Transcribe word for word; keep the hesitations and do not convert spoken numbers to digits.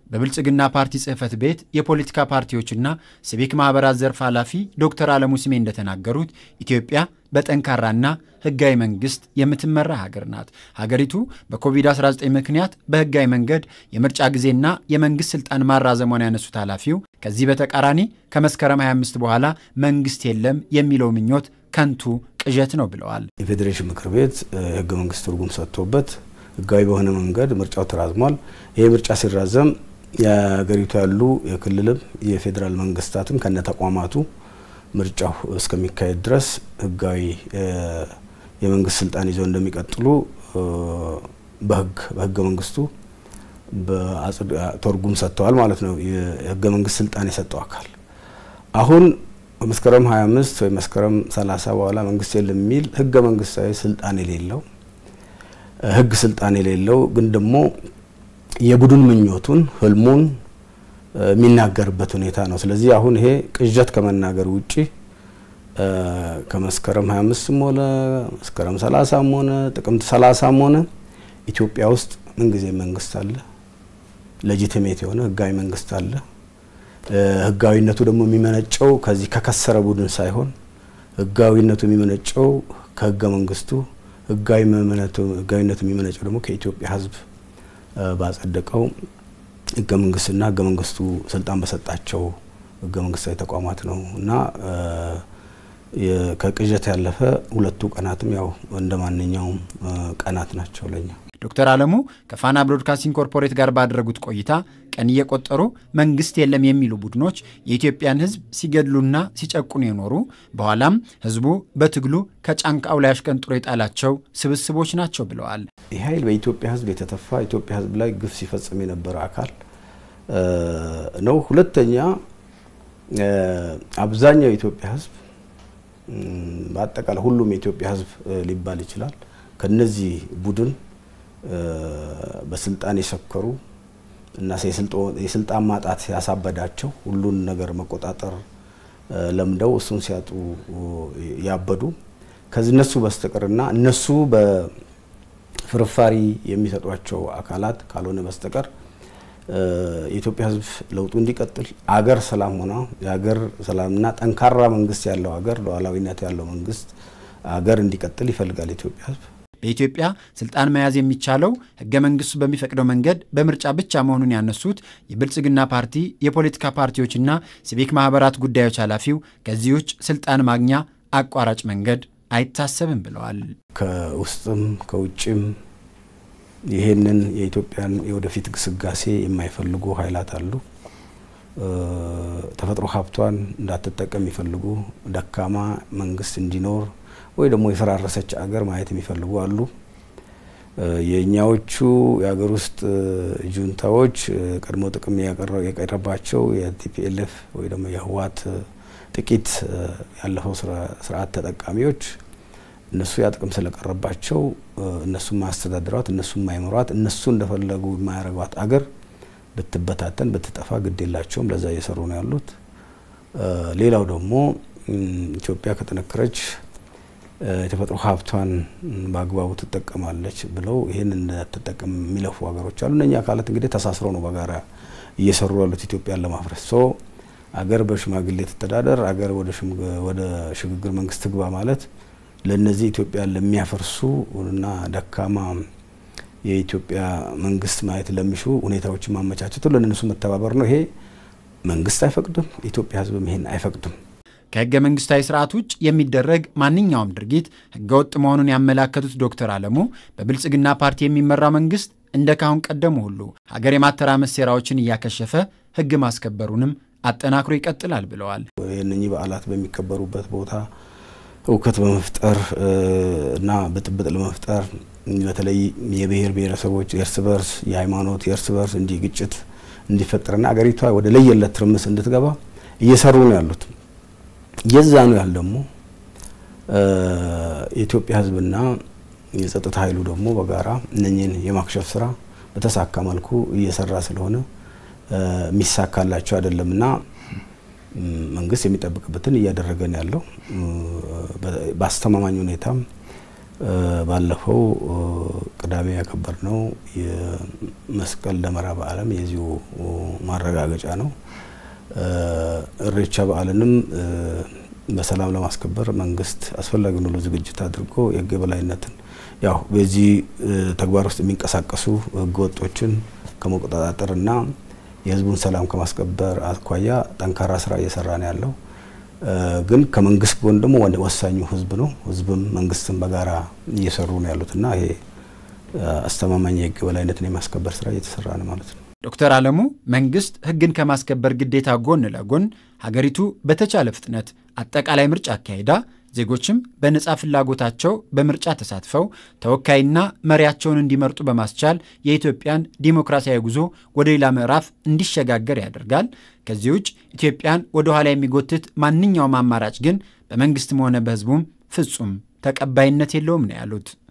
በብልጽግና ፓርቲ ጽህፈት ቤት የፖለቲካ ፓርቲዎችና ሲቪክ ማህበራት ዘርፍ ኃላፊ ዶክተር አለሙ ስሜ እንደተናገሩት ኢትዮጵያ በጠንካራና ህጋዊ መንግስት የምትመራ ሀገር ናት። ሀገሪቱ በኮቪድ አስራ ዘጠኝ ምክንያት በህጋዊ መንገድ የምርጫ ጊዜና የመንግስት ስልጣን ማራዘሟን ያነሱት ኃላፊው ከዚህ በተቃራኒ ከመስከረም ሃያ አምስት በኋላ መንግስት የለም የሚለው ምኞት ከንቱ ቅዠት ነው ብለዋል። የፌዴሬሽን ምክር ቤት ህገ መንግስት ትርጉም ሰጥቶበት ህጋዊ በሆነ መንገድ ምርጫው ተራዝሟል። ይሄ ምርጫ ሲራዘም የሀገሪቱ ያሉ የክልልም የፌዴራል መንግስታትም ከነ ተቋማቱ ምርጫው እስከሚካሄድ ድረስ ህጋዊ የመንግስት ስልጣን ይዘው እንደሚቀጥሉ በህግ በህገ መንግስቱ በትርጉም ሰጥተዋል ማለት ነው። የህገ መንግስት ስልጣን የሰጠው አካል አሁን መስከረም ሃያ አምስት ወይ መስከረም ሰላሳ በኋላ መንግስት የለም የሚል ህገ መንግስታዊ ስልጣን የሌለው ህግ ስልጣን የሌለው ግን ደግሞ የቡድን ምኞቱን ህልሙን የሚናገርበት ሁኔታ ነው። ስለዚህ አሁን ይሄ ቅዠት ከመናገር ውጪ ከመስከረም ሃያ አምስት ሞለ መስከረም ሰላሳ ሞነ ጥቅምት ሰላሳ ሞነ ኢትዮጵያ ውስጥ ምን ጊዜ መንግስት አለ፣ ሌጂቲሜት የሆነ ህጋዊ መንግስት አለ። ህጋዊነቱ ደግሞ የሚመነጨው ከዚህ ከከሰረ ቡድን ሳይሆን ህጋዊነቱ የሚመነጨው ከህገ መንግስቱ ህጋዊ መመነቱ ህጋዊነቱ የሚመነጨው ደግሞ ከኢትዮጵያ ህዝብ ባጸደቀው ህገ መንግስትና ህገ መንግስቱ ስልጣን በሰጣቸው ህገ መንግስታዊ ተቋማት ነው እና ከቅዠት ያለፈ ሁለቱ ቀናትም ያው እንደማንኛውም ቀናት ናቸው ለኛ። ዶክተር አለሙ ከፋና ብሮድካስቲንግ ኮርፖሬት ጋር ባደረጉት ቆይታ ቀን እየቆጠሩ መንግስት የለም የሚሉ ቡድኖች የኢትዮጵያን ህዝብ ሲገድሉና ሲጨቁኑ የኖሩ በኋላም ህዝቡ በትግሉ ከጫንቃው ላይ አሽቀንጥሮ የጣላቸው ስብስቦች ናቸው ብለዋል። ይህ ኃይል በኢትዮጵያ ህዝብ የተተፋ ኢትዮጵያ ህዝብ ላይ ግፍ ሲፈጽም የነበረ አካል ነው። ሁለተኛ አብዛኛው የኢትዮጵያ ህዝብ በአጠቃላይ ሁሉም የኢትዮጵያ ህዝብ ሊባል ይችላል ከነዚህ ቡድን በስልጣን የሰከሩ እና የስልጣን ማጣት ያሳበዳቸው ሁሉን ነገር መቆጣጠር ለምደው እሱን ሲያጡ ያበዱ ከዚህ እነሱ በስተቀርና እነሱ በፍርፋሪ የሚሰጧቸው አካላት ካልሆነ በስተቀር የኢትዮጵያ ህዝብ ለውጡ እንዲቀጥል አገር ሰላም ሆና የአገር ሰላምና ጠንካራ መንግስት ያለው አገር ሉዓላዊነት ያለው መንግስት አገር እንዲቀጥል ይፈልጋል የኢትዮጵያ ህዝብ። በኢትዮጵያ ስልጣን መያዝ የሚቻለው ህገ መንግስቱ በሚፈቅደው መንገድ በምርጫ ብቻ መሆኑን ያነሱት የብልጽግና ፓርቲ የፖለቲካ ፓርቲዎችና ሲቪክ ማህበራት ጉዳዮች ኃላፊው ከዚህ ውጭ ስልጣን ማግኛ አቋራጭ መንገድ አይታሰብም ብለዋል። ከውስጥም ከውጭም ይሄንን የኢትዮጵያን የወደፊት ግስጋሴ የማይፈልጉ ኃይላት አሉ። ተፈጥሮ ሀብቷን እንዳትጠቀም ይፈልጉ ደካማ መንግስት እንዲኖር ወይ ደግሞ የፈራረሰች አገር ማየት የሚፈልጉ አሉ። የኛዎቹ የአገር ውስጥ ጁንታዎች ቀድሞ ጥቅም ያቀረባቸው የቲፒኤልኤፍ ወይ ደግሞ የህዋት ጥቂት ያለፈው ስርዓት ተጠቃሚዎች እነሱ ያጥቅም ስለቀረባቸው እነሱ ማስተዳድሯት እነሱ ማይመሯት እነሱ እንደፈለጉ የማያረጋት አገር ብትበታተን ብትጠፋ ግድ የላቸውም ለዛ እየሰሩ ነው ያሉት። ሌላው ደግሞ ኢትዮጵያ ከተነከረች የተፈጥሮ ሀብቷን በአግባቡ ትጠቀማለች ብለው ይሄን እንደተጠቀም የሚለፉ ሀገሮች አሉ። እነኛ አካላት እንግዲህ ተሳስረው ነው በጋራ እየሰሩ ያሉት ኢትዮጵያን ለማፍረስ። ሶ አገር በሽማግሌ ተተዳደር አገር ወደ ወደ ሽግግር መንግስት ግባ ማለት ለነዚህ ኢትዮጵያን ለሚያፈርሱ እና ደካማ የኢትዮጵያ መንግስት ማየት ለሚሹ ሁኔታዎችን ማመቻቸቱ ለነሱ መተባበር ነው። ይሄ መንግስት አይፈቅድም፣ ኢትዮጵያ ህዝብም ይሄን አይፈቅድም። ከህገ መንግስታዊ ስርዓት ውጭ የሚደረግ ማንኛውም ድርጊት ህገወጥ መሆኑን ያመላከቱት ዶክተር አለሙ በብልጽግና ፓርቲ የሚመራው መንግስት እንደ ካሁን ቀደሙ ሁሉ ሀገር የማተራመስ ሴራዎችን እያከሸፈ ህግ ማስከበሩንም አጠናክሮ ይቀጥላል ብለዋል። የነኚህ በዓላት በሚከበሩበት ቦታ እውከት በመፍጠር እና በጥብጥ ለመፍጠር በተለይ የብሔር ብሔረሰቦች የእርስ በርስ የሃይማኖት የእርስ በርስ እንዲ ግጭት እንዲፈጠርና አገሪቷ ወደ ለየለት ትርምስ እንድትገባ እየሰሩ ነው ያሉት። የዛኑ ያህል ደግሞ የኢትዮጵያ ህዝብና የጸጥታ ኃይሉ ደግሞ በጋራ እነኚህን የማክሸፍ ስራ በተሳካ መልኩ እየሰራ ስለሆነ ሚሳካላቸው አይደለምና መንግስት የሚጠብቅበትን እያደረገ ነው ያለው። በአስተማማኝ ሁኔታ ባለፈው ቅዳሜ ያከበርነው የመስቀል ደመራ በዓለም የዚሁ ማረጋገጫ ነው። ኢሬቻ በዓልንም በሰላም ለማስከበር መንግስት አስፈላጊውን ሁሉ ዝግጅት አድርጎ የሕግ የበላይነትን ያው በዚህ ተግባር ውስጥ የሚንቀሳቀሱ ህገወጦችን ከመቆጣጠርና የህዝቡን ሰላም ከማስከበር አኳያ ጠንካራ ስራ እየሰራ ነው ያለው። ግን ከመንግስት ጎን ደግሞ ወሳኙ ህዝብ ነው። ህዝብም መንግስትም በጋራ እየሰሩ ነው ያሉትና ይሄ አስተማማኝ የሕግ የበላይነትን የማስከበር ስራ እየተሰራ ነው ማለት ነው። ዶክተር አለሙ መንግስት ህግን ከማስከበር ግዴታ ጎን ለጎን ሀገሪቱ በተቻለ ፍጥነት አጠቃላይ ምርጫ አካሄዳ ዜጎችም በነጻ ፍላጎታቸው በምርጫ ተሳትፈው ተወካይና መሪያቸውን እንዲመርጡ በማስቻል የኢትዮጵያን ዲሞክራሲያዊ ጉዞ ወደ ሌላ ምዕራፍ እንዲሸጋገር ያደርጋል። ከዚህ ውጭ ኢትዮጵያን ወደ ኋላ የሚጎትት ማንኛውም አማራጭ ግን በመንግስትም ሆነ በህዝቡም ፍጹም ተቀባይነት የለውም ነው ያሉት።